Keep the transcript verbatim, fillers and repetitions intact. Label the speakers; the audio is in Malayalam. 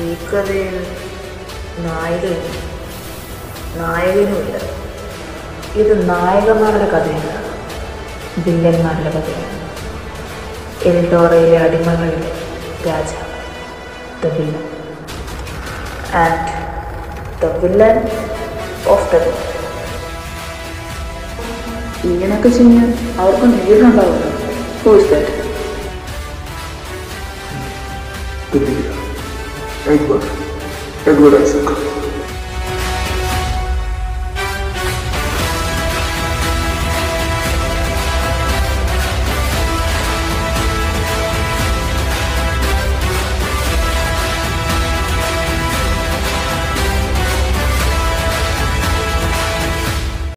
Speaker 1: ഈ കഥയിൽ നായികയും നായകനുമില്ല. ഇത് നായകന്മാരുടെ കഥയാണ്, വില്ലന്മാരുടെ കഥയാണ്. എൽഡോറയിലെ അടിമകളിലെ രാജാവ്, the villain, and the villain of the villain. ഇങ്ങനെയൊക്കെ ചെയ്യാൻ അവർക്ക് നീളുണ്ടാവുന്നു. Who is that?
Speaker 2: The leader, Edward, Edward Isaac.